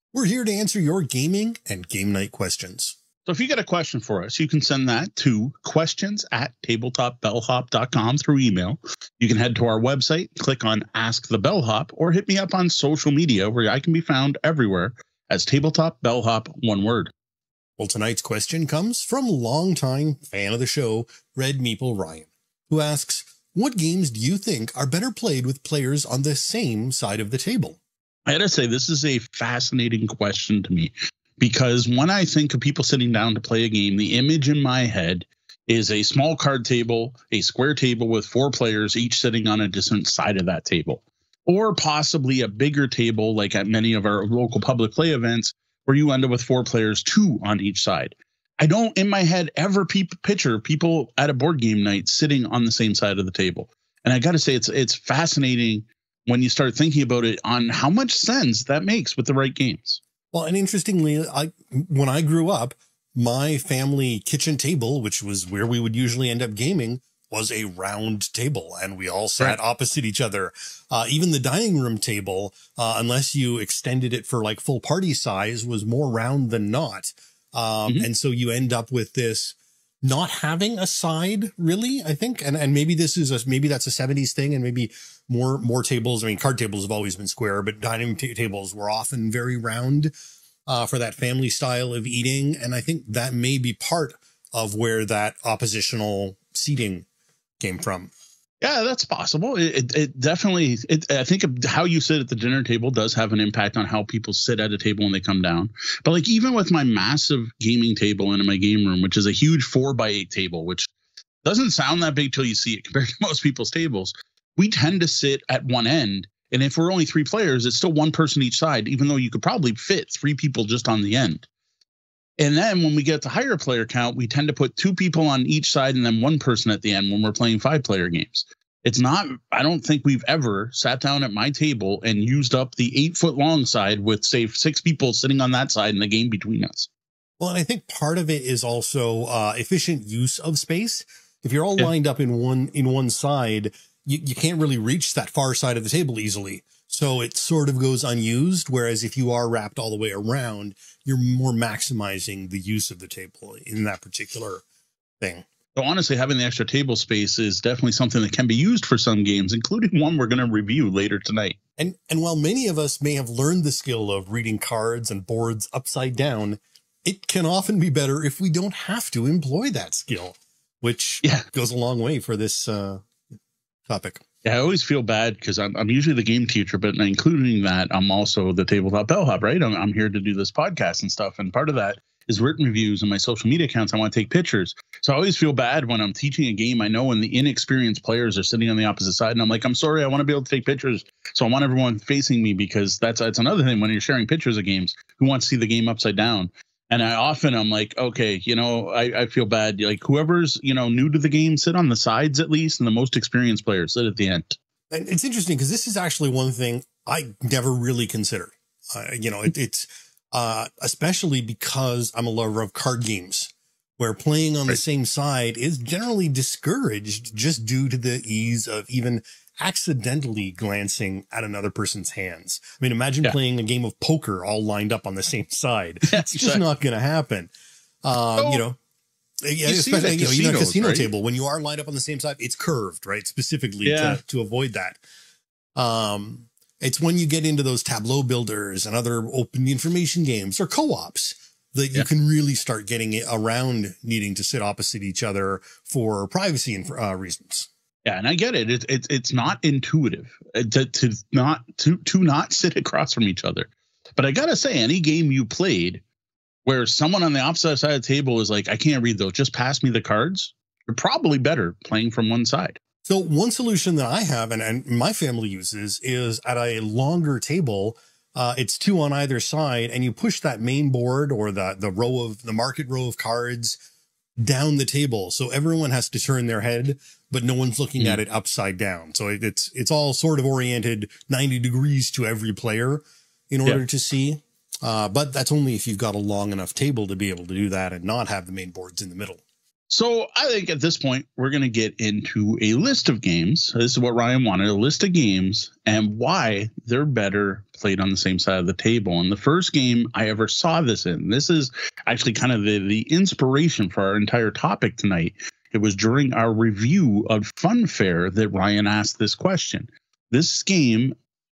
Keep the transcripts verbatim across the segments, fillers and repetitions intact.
We're here to answer your gaming and game night questions. So if you got a question for us, you can send that to questions at tabletop bellhop dot com through email. You can head to our website, click on Ask the Bellhop, or hit me up on social media where I can be found everywhere as Tabletop Bellhop, one word. Well, tonight's question comes from longtime fan of the show, Red Meeple Ryan, who asks, what games do you think are better played with players on the same side of the table? I gotta say, this is a fascinating question to me, because when I think of people sitting down to play a game, the image in my head is a small card table, a square table with four players, each sitting on a different side of that table, or possibly a bigger table like at many of our local public play events where you end up with four players, two on each side. I don't, in my head, ever pe- picture people at a board game night sitting on the same side of the table. And I got to say, it's it's fascinating when you start thinking about it on how much sense that makes with the right games. Well, and interestingly, I when I grew up, my family kitchen table, which was where we would usually end up gaming, was a round table, and we all sat right opposite each other. Uh, even the dining room table, uh, unless you extended it for like full party size, was more round than not. Um, mm-hmm. And so you end up with this not having a side, really, I think. And and maybe this is a, maybe that's a seventies thing, and maybe more more tables. I mean, card tables have always been square, but dining t- tables were often very round uh, for that family style of eating. And I think that may be part of where that oppositional seating came from. Yeah, that's possible. It, it, it definitely, it, I think how you sit at the dinner table does have an impact on how people sit at a table when they come down. But like even with my massive gaming table in my game room, which is a huge four by eight table, which doesn't sound that big till you see it compared to most people's tables, we tend to sit at one end. And if we're only three players, it's still one person each side, even though you could probably fit three people just on the end. And then when we get to higher player count, we tend to put two people on each side and then one person at the end when we're playing five player games. It's not, I don't think we've ever sat down at my table and used up the eight foot long side with, say, six people sitting on that side in the game between us. Well, and I think part of it is also uh, efficient use of space. If you're all yeah. lined up in one in one side, you, you can't really reach that far side of the table easily. So it sort of goes unused. Whereas if you are wrapped all the way around, you're more maximizing the use of the table in that particular thing. So honestly, having the extra table space is definitely something that can be used for some games, including one we're going to review later tonight. And and while many of us may have learned the skill of reading cards and boards upside down, it can often be better if we don't have to employ that skill, which yeah. goes a long way for this uh, topic. Yeah, I always feel bad because I'm, I'm usually the game teacher, but including that, I'm also the Tabletop Bellhop, right? I'm, I'm here to do this podcast and stuff. And part of that is written reviews and my social media accounts. I want to take pictures. So I always feel bad when I'm teaching a game. I know when the inexperienced players are sitting on the opposite side and I'm like, I'm sorry, I want to be able to take pictures. So I want everyone facing me because that's, that's another thing when you're sharing pictures of games, who wants to see the game upside down. And I often I'm like, okay, you know, I, I feel bad. Like whoever's, you know, new to the game, sit on the sides at least. And the most experienced players sit at the end. And it's interesting because this is actually one thing I never really considered. Uh, you know, it, it's, Uh, especially because I'm a lover of card games where playing on right. the same side is generally discouraged just due to the ease of even accidentally glancing at another person's hands. I mean, imagine yeah. playing a game of poker all lined up on the same side. It's just exactly. not going to happen. Um, so, you know, you especially, you know, even a casino right? table, when you are lined up on the same side, it's curved, right? Specifically yeah. to, to avoid that. Um, It's when you get into those tableau builders and other open information games or co-ops that you yeah. can really start getting it around needing to sit opposite each other for privacy and uh, reasons. Yeah, and I get it. It's it's it's not intuitive to to not to to not sit across from each other. But I gotta say, any game you played where someone on the opposite side of the table is like, I can't read those, just pass me the cards, you're probably better playing from one side. So one solution that I have and, and my family uses is at a longer table. Uh, it's two on either side, and you push that main board or the the row of the market row of cards down the table. So everyone has to turn their head, but no one's looking mm. at it upside down. So it, it's it's all sort of oriented ninety degrees to every player in order yeah. to see. Uh, but that's only if you've got a long enough table to be able to do that and not have the main boards in the middle. So I think at this point, we're going to get into a list of games. This is what Ryan wanted, a list of games and why they're better played on the same side of the table. And the first game I ever saw this in, this is actually kind of the, the inspiration for our entire topic tonight. It was during our review of Funfair that Ryan asked this question. This game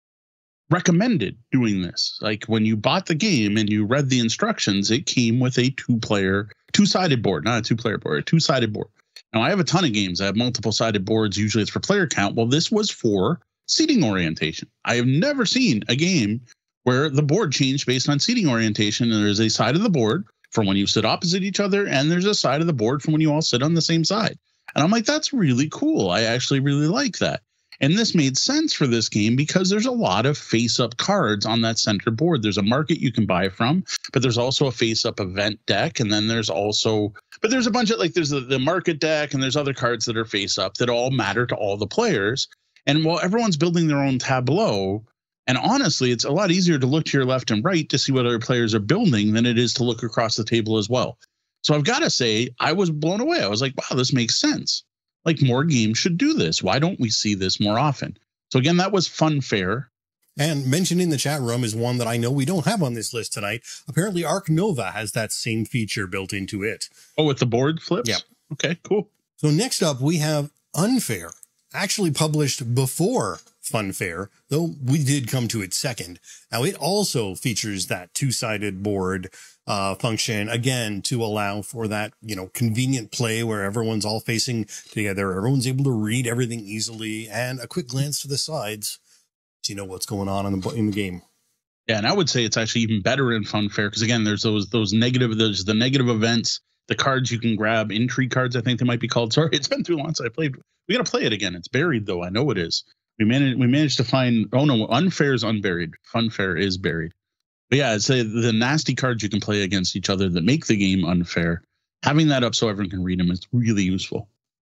recommended doing this. Like when you bought the game and you read the instructions, it came with a two-player, two-sided board, not a two-player board, a two-sided board. Now, I have a ton of games. I have multiple-sided boards. Usually it's for player count. Well, this was for seating orientation. I have never seen a game where the board changed based on seating orientation, and there's a side of the board for when you sit opposite each other, and there's a side of the board for when you all sit on the same side. And I'm like, that's really cool. I actually really like that. And this made sense for this game because there's a lot of face-up cards on that center board. There's a market you can buy from, but there's also a face-up event deck. And then there's also, but there's a bunch of, like, there's the, the market deck and there's other cards that are face-up that all matter to all the players. And while everyone's building their own tableau, and honestly, it's a lot easier to look to your left and right to see what other players are building than it is to look across the table as well. So I've got to say, I was blown away. I was like, wow, this makes sense. Like, more games should do this. Why don't we see this more often? So again, that was Funfair. And mentioned in the chat room is one that I know we don't have on this list tonight. Apparently, Arc Nova has that same feature built into it. Oh, with the board flips? Yeah. Okay, cool. So next up, we have Unfair, actually published before Funfair, though we did come to it second. Now, it also features that two-sided board uh, function, again, to allow for that, you know, convenient play where everyone's all facing together. Everyone's able to read everything easily, and a quick glance to the sides so you know what's going on in the, in the game. Yeah, and I would say it's actually even better in Funfair because, again, there's those those negative, there's the negative events, the cards you can grab, intrigue cards, I think they might be called. Sorry, it's been too long since I played. We got to play it again. It's buried, though. I know it is. We managed, we managed to find, oh, no, Unfair is unburied. Funfair is buried. But yeah, it's a, the nasty cards you can play against each other that make the game unfair. Having that up so everyone can read them is really useful.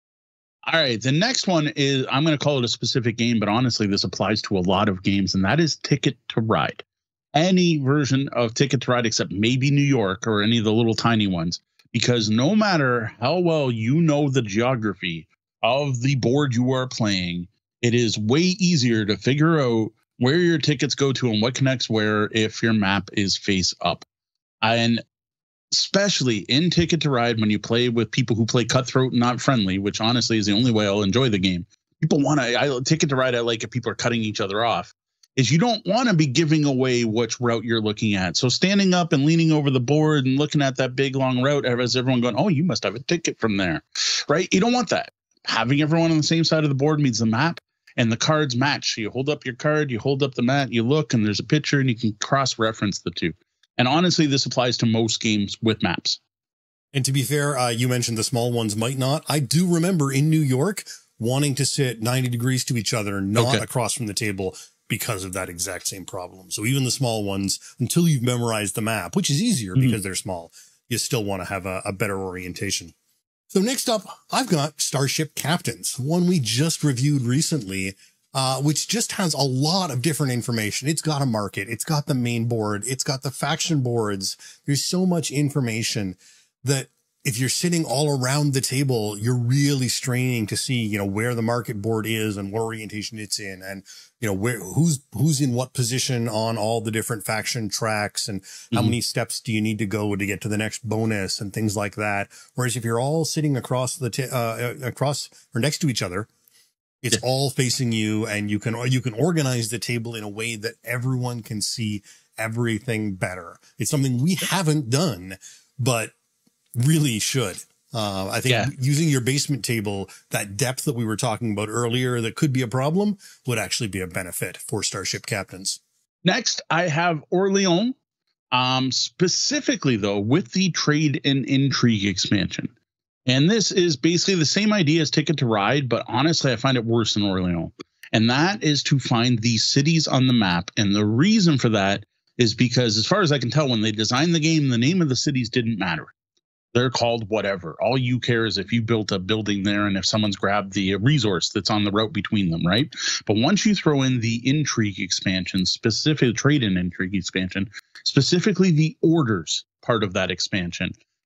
All right, the next one is, I'm going to call it a specific game, but honestly, this applies to a lot of games, and that is Ticket to Ride. Any version of Ticket to Ride except maybe New York or any of the little tiny ones, because no matter how well you know the geography of the board you are playing, it is way easier to figure out where your tickets go to and what connects where if your map is face up. And especially in Ticket to Ride, when you play with people who play cutthroat and not friendly, which honestly is the only way I'll enjoy the game. People want to, I Ticket to Ride, I like if people are cutting each other off, is you don't want to be giving away which route you're looking at. So standing up and leaning over the board and looking at that big long route, as everyone going, oh, you must have a ticket from there, right? You don't want that. Having everyone on the same side of the board means the map and the cards match. So you hold up your card, you hold up the mat, you look, and there's a picture, and you can cross-reference the two. And honestly, this applies to most games with maps. And to be fair, uh, you mentioned the small ones might not. I do remember in New York wanting to sit ninety degrees to each other, not okay. across from the table, because of that exact same problem. So even the small ones, until you've memorized the map, which is easier mm-hmm. because they're small, you still want to have a, a better orientation. So next up, I've got Starship Captains, one we just reviewed recently, uh, which just has a lot of different information. It's got a market. It's got the main board. It's got the faction boards. There's so much information that if you're sitting all around the table, you're really straining to see, you know, where the market board is and what orientation it's in, and, you know, where, who's, who's in what position on all the different faction tracks, and mm-hmm. how many steps do you need to go to get to the next bonus and things like that. Whereas if you're all sitting across the, t uh, across or next to each other, it's yeah. all facing you, and you can, you can organize the table in a way that everyone can see everything better. It's something we haven't done, but really should. Uh, I think yeah. using your basement table, that depth that we were talking about earlier that could be a problem, would actually be a benefit for Starship Captains. Next, I have Orleans, um, specifically, though, with the Trade and Intrigue expansion. And this is basically the same idea as Ticket to Ride, but honestly, I find it worse than Orleans. And that is to find the cities on the map. And the reason for that is because, as far as I can tell, when they designed the game, the name of the cities didn't matter. They're called whatever. All you care is if you built a building there and if someone's grabbed the resource that's on the route between them, right? But once you throw in the intrigue expansion, specific trade and intrigue expansion, specifically the orders part of that expansion,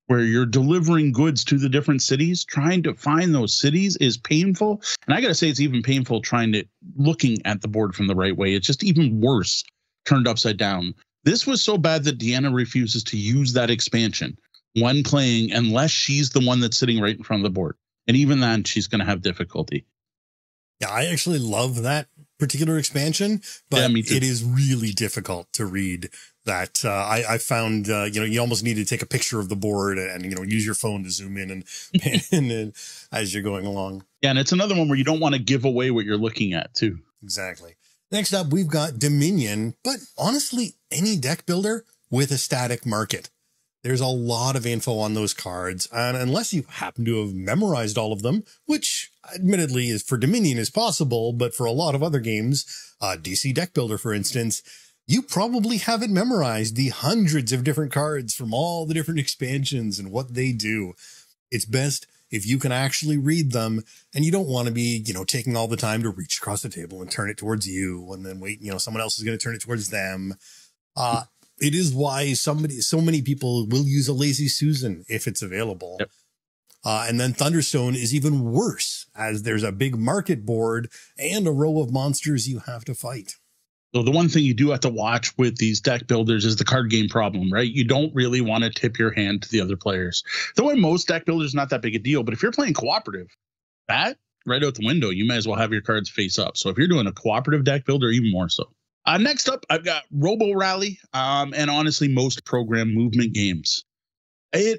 where you're delivering goods to the different cities. Trying to find those cities is painful. And I got to say, it's even painful trying to looking at the board from the right way. It's just even worse turned upside down. This was so bad that Deanna refuses to use that expansion when playing unless she's the one that's sitting right in front of the board. And even then, she's going to have difficulty. Yeah, I actually love that particular expansion, but yeah, it is really difficult to read that. Uh, I, I found, uh, you know, you almost need to take a picture of the board and, you know, use your phone to zoom in and, and, and as you're going along. Yeah, and it's another one where you don't want to give away what you're looking at, too. Exactly. Next up, we've got Dominion, but honestly, any deck builder with a static market. There's a lot of info on those cards, and unless you happen to have memorized all of them, which admittedly is for Dominion is possible, but for a lot of other games, uh, D C Deck Builder, for instance, you probably haven't memorized the hundreds of different cards from all the different expansions and what they do. It's best if you can actually read them, and you don't want to be, you know, taking all the time to reach across the table and turn it towards you and then wait, you know, someone else is going to turn it towards them. Uh, It is why somebody, so many people will use a Lazy Susan if it's available. Yep. Uh, and then Thunderstone is even worse, as there's a big market board and a row of monsters you have to fight. So the one thing you do have to watch with these deck builders is the card game problem, right? You don't really want to tip your hand to the other players. Though in most deck builders, not that big a deal. But if you're playing cooperative, that right out the window, you may as well have your cards face up. So if you're doing a cooperative deck builder, even more so. Uh, next up, I've got Robo Rally, um, and honestly, most program movement games. It,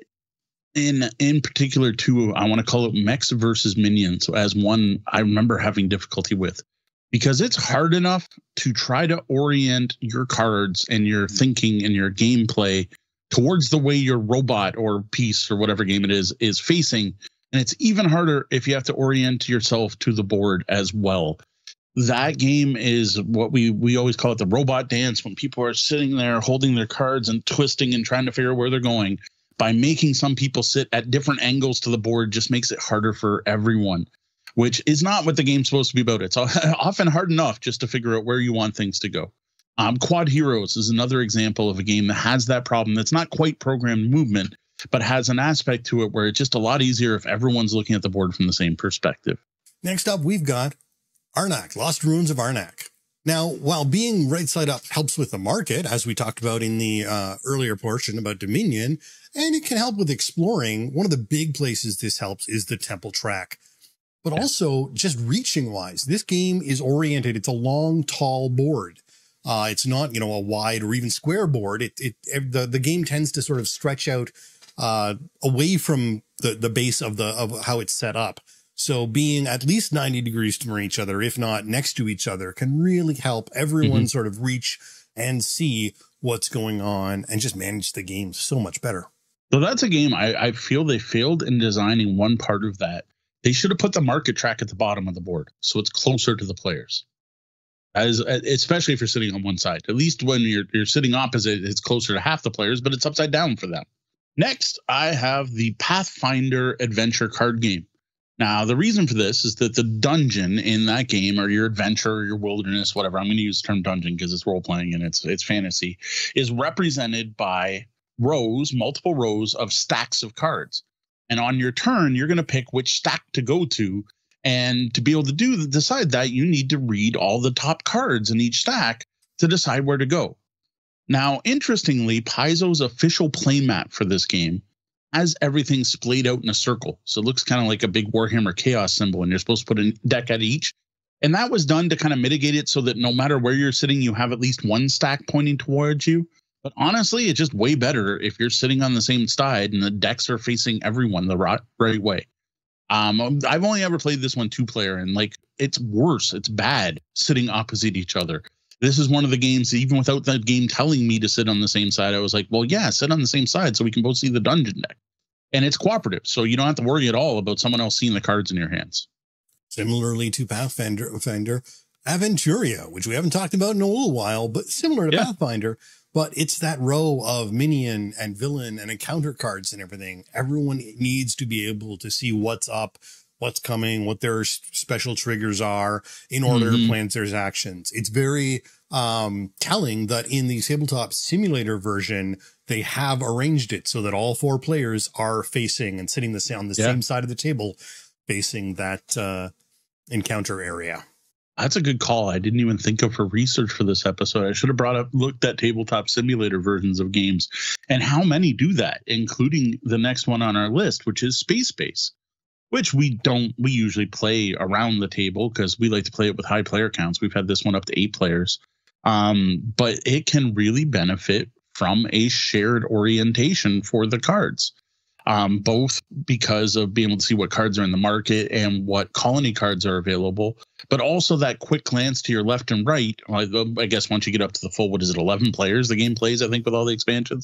in in particular, too, I want to call it Mechs versus Minions as one I remember having difficulty with, because it's hard enough to try to orient your cards and your thinking and your gameplay towards the way your robot or piece or whatever game it is is facing, and it's even harder if you have to orient yourself to the board as well. That game is what we we always call it the robot dance, when people are sitting there holding their cards and twisting and trying to figure out where they're going. By making some people sit at different angles to the board just makes it harder for everyone, which is not what the game's supposed to be about. It's often hard enough just to figure out where you want things to go. Um, Quad Heroes is another example of a game that has that problem. That's not quite programmed movement, but has an aspect to it where it's just a lot easier if everyone's looking at the board from the same perspective. Next up, we've got Arnak, Lost Ruins of Arnak. Now, while being right side up helps with the market, as we talked about in the uh, earlier portion about Dominion, and it can help with exploring, one of the big places this helps is the temple track. But also just reaching wise, this game is oriented. It's a long, tall board. Uh, it's not, you know, a wide or even square board. It, it, the, the game tends to sort of stretch out uh, away from the, the base of the, of how it's set up. So being at least ninety degrees from each other, if not next to each other, can really help everyone mm-hmm. sort of reach and see what's going on and just manage the game so much better. So that's a game I, I feel they failed in designing one part of that. They should have put the market track at the bottom of the board so it's closer to the players, as especially if you're sitting on one side. At least when you're you're sitting opposite, it's closer to half the players, but it's upside down for them. Next, I have the Pathfinder adventure card game. Now, the reason for this is that the dungeon in that game, or your adventure or your wilderness, whatever, I'm going to use the term dungeon because it's role-playing and it's it's fantasy, is represented by rows, multiple rows of stacks of cards. And on your turn, you're going to pick which stack to go to. And to be able to do decide that, you need to read all the top cards in each stack to decide where to go. Now, interestingly, Paizo's official playmat for this game has everything splayed out in a circle. So it looks kind of like a big Warhammer Chaos symbol, and you're supposed to put a deck at each. And that was done to kind of mitigate it so that no matter where you're sitting, you have at least one stack pointing towards you. But honestly, it's just way better if you're sitting on the same side and the decks are facing everyone the right, right way. Um, I've only ever played this one two player, and like it's worse. It's bad sitting opposite each other. This is one of the games, even without that game telling me to sit on the same side, I was like, well, yeah, sit on the same side so we can both see the dungeon deck. And it's cooperative, so you don't have to worry at all about someone else seeing the cards in your hands. Similarly to Pathfinder, Pathfinder Aventuria, which we haven't talked about in a little while, but similar to yeah. Pathfinder. But it's that row of minion and villain and encounter cards and everything. Everyone needs to be able to see what's up, what's coming, what their special triggers are in order mm-hmm. to plan their actions. It's very um, telling that in the Tabletop Simulator version, they have arranged it so that all four players are facing and sitting the, on the yeah. same side of the table, facing that uh, encounter area. That's a good call. I didn't even think of for research for this episode. I should have brought up, looked at tabletop simulator versions of games and how many do that, including the next one on our list, which is Space Base, which we don't, we usually play around the table because we like to play it with high player counts. We've had this one up to eight players. Um, but it can really benefit from a shared orientation for the cards. Um, both because of being able to see what cards are in the market and what colony cards are available, but also that quick glance to your left and right. I guess once you get up to the full, what is it, eleven players the game plays, I think, with all the expansions,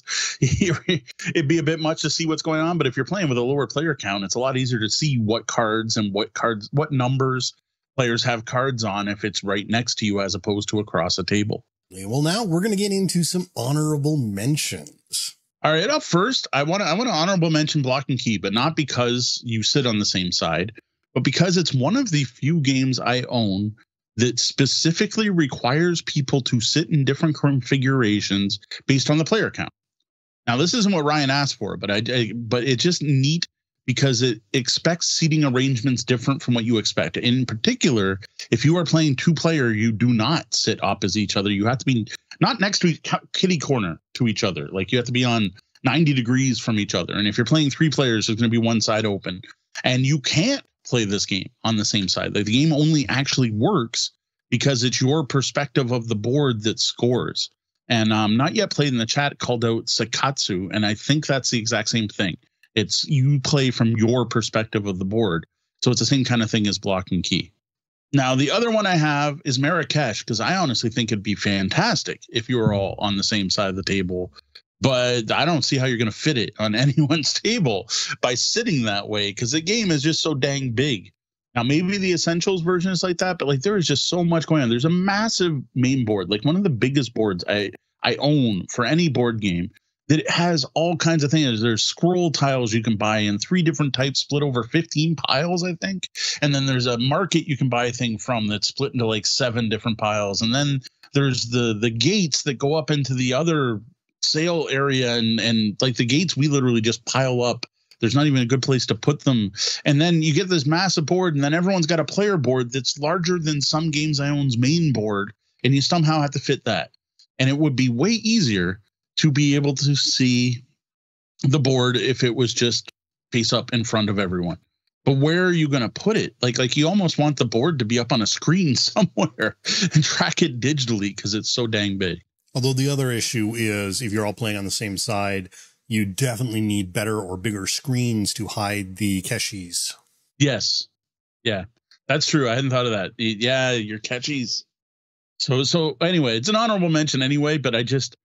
it'd be a bit much to see what's going on. But if you're playing with a lower player count, it's a lot easier to see what cards and what cards, what numbers players have cards on if it's right next to you as opposed to across a table. Well, now we're going to get into some honorable mentions. All right, up first, I want to I want to honorable mention Block and Key, but not because you sit on the same side, but because it's one of the few games I own that specifically requires people to sit in different configurations based on the player count. Now, this isn't what Ryan asked for, but I, I but it's just neat because it expects seating arrangements different from what you expect. In particular, if you are playing two player, you do not sit opposite each other. You have to be not next to each kitty corner to each other. Like you have to be on ninety degrees from each other. And if you're playing three players, there's going to be one side open. And you can't play this game on the same side. Like the game only actually works because it's your perspective of the board that scores. And um, not yet played in the chat called out Sakatsu. And I think that's the exact same thing. It's you play from your perspective of the board. So it's the same kind of thing as Block and Key. Now, the other one I have is Marrakesh, because I honestly think it'd be fantastic if you were all on the same side of the table. But I don't see how you're going to fit it on anyone's table by sitting that way, because the game is just so dang big. Now, maybe the Essentials version is like that, but like there is just so much going on. There's a massive main board, like one of the biggest boards I, I own for any board game. That it has all kinds of things. There's scroll tiles you can buy in three different types, split over fifteen piles, I think. And then there's a market you can buy a thing from that's split into like seven different piles. And then there's the the gates that go up into the other sale area. And, and like the gates, we literally just pile up. There's not even a good place to put them. And then you get this massive board, and then everyone's got a player board that's larger than some Games I Own's main board. And you somehow have to fit that. And it would be way easier to be able to see the board if it was just face up in front of everyone. But where are you going to put it? Like, like you almost want the board to be up on a screen somewhere and track it digitally because it's so dang big. Although the other issue is if you're all playing on the same side, you definitely need better or bigger screens to hide the caches. Yes. Yeah, that's true. I hadn't thought of that. Yeah, your caches. So, so anyway, it's an honorable mention anyway, but I just,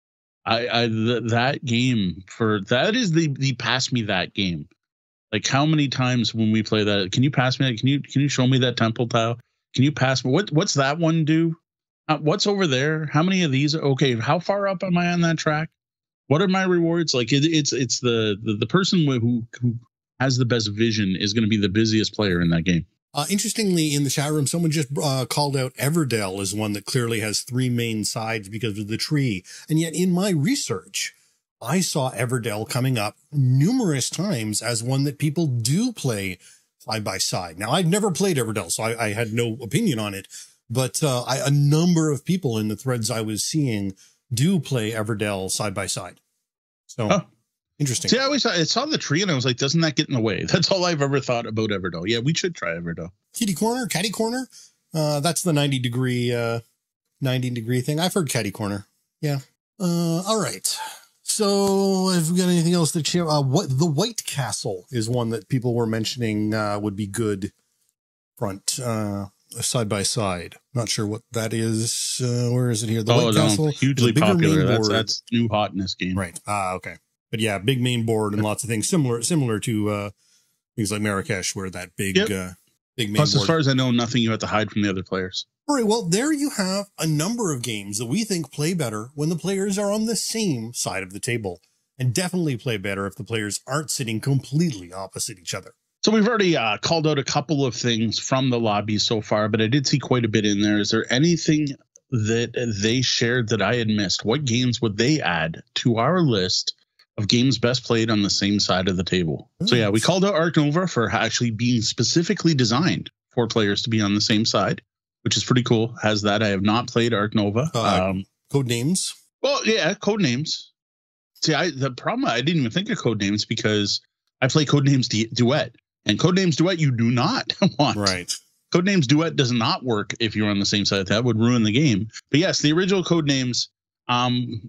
I, I th that game for that is the the pass me that game. Like how many times when we play that? Can you pass me that? Can you can you show me that temple tile? Can you pass me what? What's that one do? Uh, what's over there? How many of these? Okay, how far up am I on that track? What are my rewards? Like it, it's it's the, the the person who who has the best vision is going to be the busiest player in that game. Uh, interestingly, in the chat room, someone just uh, called out Everdell as one that clearly has three main sides because of the tree. And yet in my research, I saw Everdell coming up numerous times as one that people do play side by side. Now, I've never played Everdell, so I, I had no opinion on it. But uh, I, a number of people in the threads I was seeing do play Everdell side by side. So... Huh. Interesting. See, I always I saw the tree and I was like, doesn't that get in the way? That's all I've ever thought about Everdell. Yeah, we should try Everdell. Kitty corner, catty corner. Uh, that's the ninety degree, uh, ninety degree thing. I've heard catty corner. Yeah. Uh, all right. So have we got anything else to share? Uh, what the White Castle is one that people were mentioning, uh, would be good front, uh, side by side. Not sure what that is. Uh, where is it here? The oh, White no, Castle. Hugely popular. That's, that's new hot in this game. Right. Ah, okay. But yeah, big main board and lots of things similar, similar to uh, things like Marrakesh, where that big, yep. uh, big main Plus, board. as far as I know, nothing you have to hide from the other players. All right. Well, there you have a number of games that we think play better when the players are on the same side of the table, and definitely play better if the players aren't sitting completely opposite each other. So we've already uh, called out a couple of things from the lobby so far, but I did see quite a bit in there. Is there anything that they shared that I had missed. What games would they add to our list of games best played on the same side of the table? Mm. So yeah, we called out Arc Nova for actually being specifically designed for players to be on the same side, which is pretty cool. Has that. I have not played Arc Nova. Uh, um, code names. Well, yeah, code names. See, I, the problem, I didn't even think of code names because I play Codenames du Duet, and Codenames Duet you do not want. Right. Codenames Duet does not work if you're on the same side. That would ruin the game. But yes, the original Codenames, um,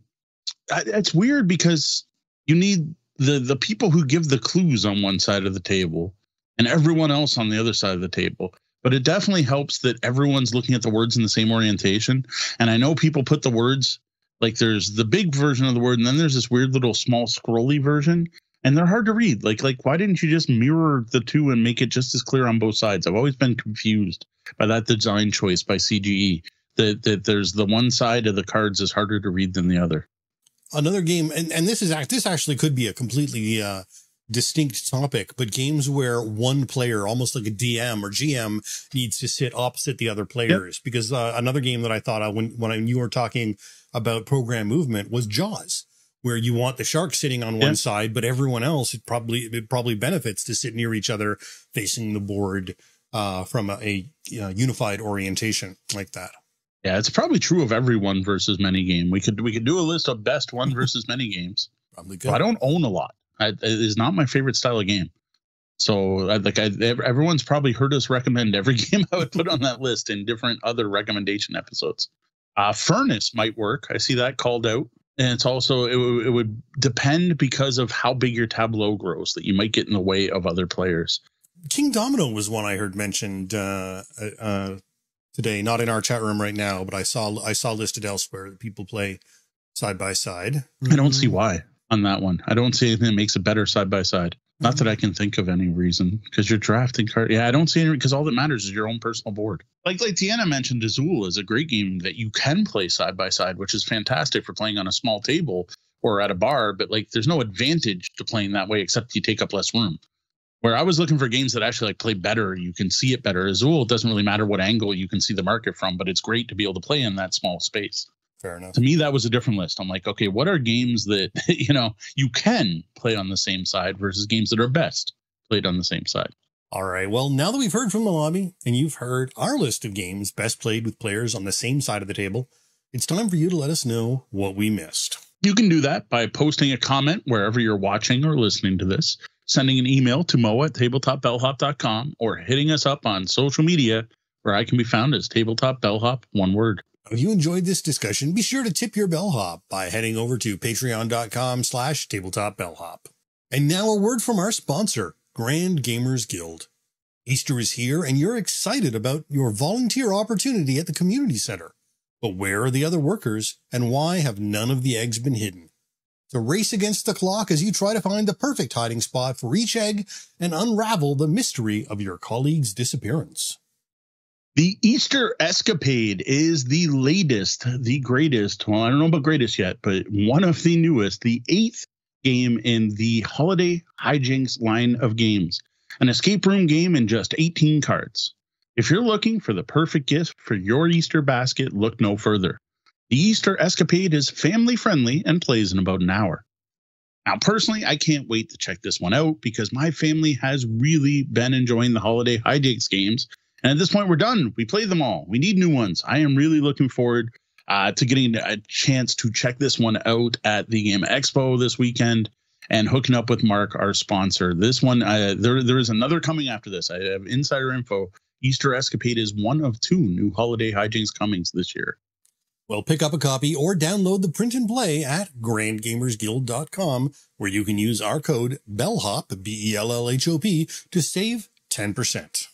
it's weird because you need the, the people who give the clues on one side of the table and everyone else on the other side of the table. But it definitely helps that everyone's looking at the words in the same orientation. And I know people put the words, like there's the big version of the word, and then there's this weird little small scrolly version, and they're hard to read. Like, like why didn't you just mirror the two and make it just as clear on both sides? I've always been confused by that design choice by C G E, that, that there's the one side of the cards is harder to read than the other. Another game, and, and this is this actually could be a completely uh, distinct topic, but games where one player, almost like a D M or G M, needs to sit opposite the other players. Yep. Because uh, another game that I thought of when, when you were talking about program movement was Jaws, where you want the shark sitting on one yep. side, but everyone else, it probably it probably benefits to sit near each other facing the board uh, from a, a you know, unified orientation like that. Yeah, it's probably true of every one versus many game. We could we could do a list of best one versus many games. Probably good. I don't own a lot. I, it is not my favorite style of game. So I, like I, everyone's probably heard us recommend every game I would put on that list in different other recommendation episodes. Uh, Furnace might work. I see that called out. And it's also, it, it would depend because of how big your tableau grows that you might get in the way of other players. King Domino was one I heard mentioned uh, uh, today, not in our chat room right now, but I saw I saw listed elsewhere that people play side by side. I don't see why on that one. I don't see anything that makes it better side by side. Not that I can think of any reason, because you're drafting card. Yeah, I don't see any, because all that matters is your own personal board. Like like Tiana mentioned, Azul is a great game that you can play side by side, which is fantastic for playing on a small table or at a bar. But like, there's no advantage to playing that way except you take up less room. Where I was looking for games that actually like play better, you can see it better. Azul, it doesn't really matter what angle you can see the market from, but it's great to be able to play in that small space. Fair enough. To me, that was a different list. I'm like, okay, what are games that, you know, you can play on the same side versus games that are best played on the same side? All right. Well, now that we've heard from the lobby and you've heard our list of games best played with players on the same side of the table, it's time for you to let us know what we missed. You can do that by posting a comment wherever you're watching or listening to this, sending an email to mo at tabletop bellhop dot com, or hitting us up on social media where I can be found as Tabletop Bellhop, one word. If you enjoyed this discussion, be sure to tip your bellhop by heading over to patreon dot com slash tabletop bellhop. And now a word from our sponsor, Grand Gamers Guild. Easter is here and you're excited about your volunteer opportunity at the community center. But where are the other workers and why have none of the eggs been hidden? It's a race against the clock as you try to find the perfect hiding spot for each egg and unravel the mystery of your colleague's disappearance. The Easter Escapade is the latest, the greatest, well, I don't know about greatest yet, but one of the newest, the eighth game in the Holiday Hijinks line of games. An escape room game in just eighteen cards. If you're looking for the perfect gift for your Easter basket, look no further. The Easter Escapade is family-friendly and plays in about an hour. Now, personally, I can't wait to check this one out because my family has really been enjoying the Holiday Hijinks games. And at this point, we're done. We played them all. We need new ones. I am really looking forward uh, to getting a chance to check this one out at the Game Expo this weekend and hooking up with Mark, our sponsor. This one, uh, there, there is another coming after this. I have insider info. Easter Escapade is one of two new Holiday Hijinks comings this year. Well, pick up a copy or download the print and play at grand gamers guild dot com, where you can use our code BELLHOP, B E L L H O P, to save ten percent.